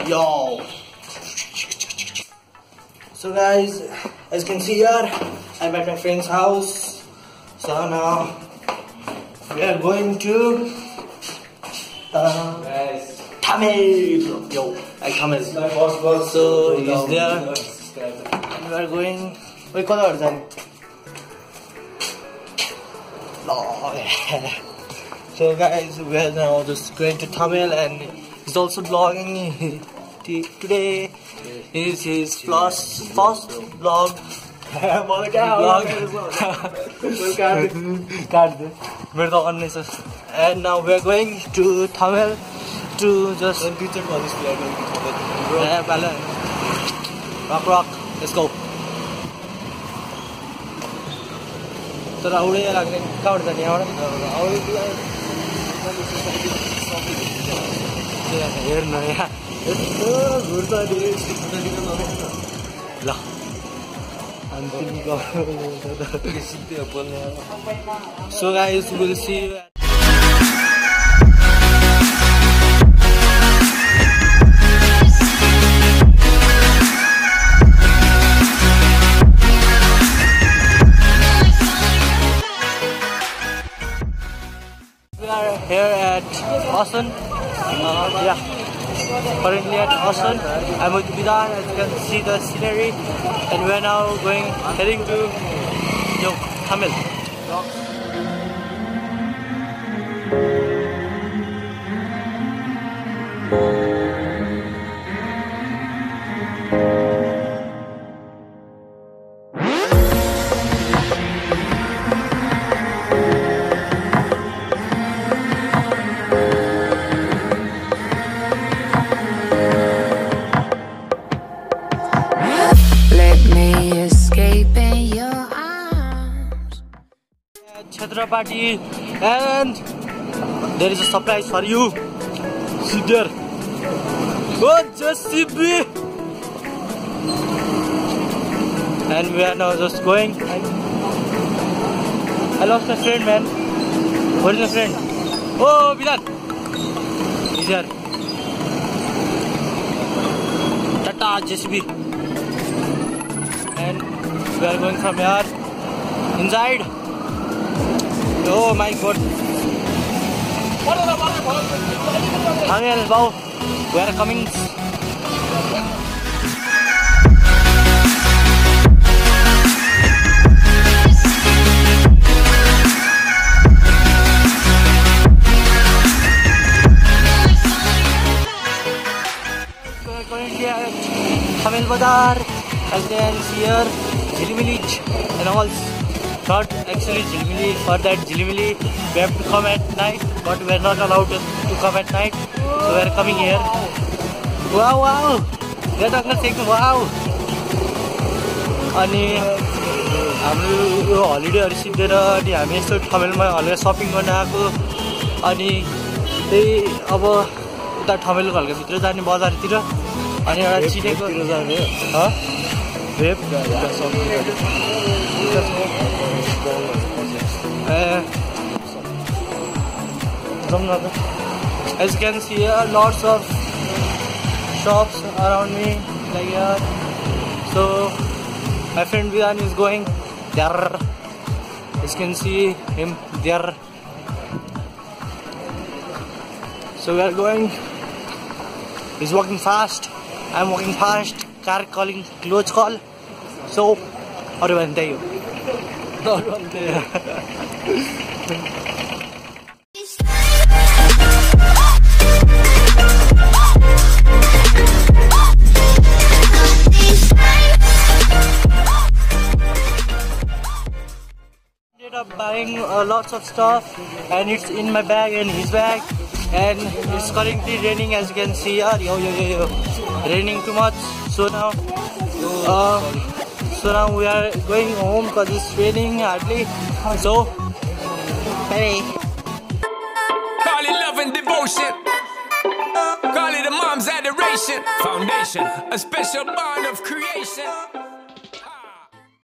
Yo. So guys, as you can see here, I'm at my friend's house. So now we are going to Tamil. Yo, I Tamil. So he's there. We are going. Wait, what are you? So guys, we are now just going to Tamil, and he's also vlogging. Today is his first vlog. And now we are going to Tamil to just rock. Let's go. So now we are going So guys, we'll see you. We are here at Austin. Currently at Austin. I'm with Bidan, as you can see the scenery, and we are now heading to Tamil. Chhatrapati, and there is a surprise for you. See there. Oh, just see me. And we are now just going. I lost my friend, man. Where is my friend? Oh, Bidan. He's here. Tata, JCB. And we are going from here inside. Oh my god. Tamil, wow. We are coming. We are currently at Tamil Bazar. As you can see here, Jilimili and all. Not actually Jilimili. For that Jilimili, we have to come at night, but we are not allowed to come at night. So we are coming here. Wow! That uncle saying wow. And हाम्रो हलिडेहरु सिक्दैन अनि हामी यस्तो ठमेलमा हल्का shopping गर्न आएको अनि त्यही अब उता ठमेलको हल्का भित्र जाने बजारतिर अनि एउटा चिनेको जाने web as you can see here, lots of shops around me like here. So my friend Vidan is going there. As you can see him there. So we are going. He's walking fast. I'm walking fast. Car calling, close call. So, how do you tell you? Ended up buying lots of stuff, and it's in my bag and his bag, and it's currently raining, as you can see here. Yo. Raining too much. So now we are going home because it's raining hardly. So bye. Call it love and devotion. Call it a mom's adoration. Foundation, a special bond of creation.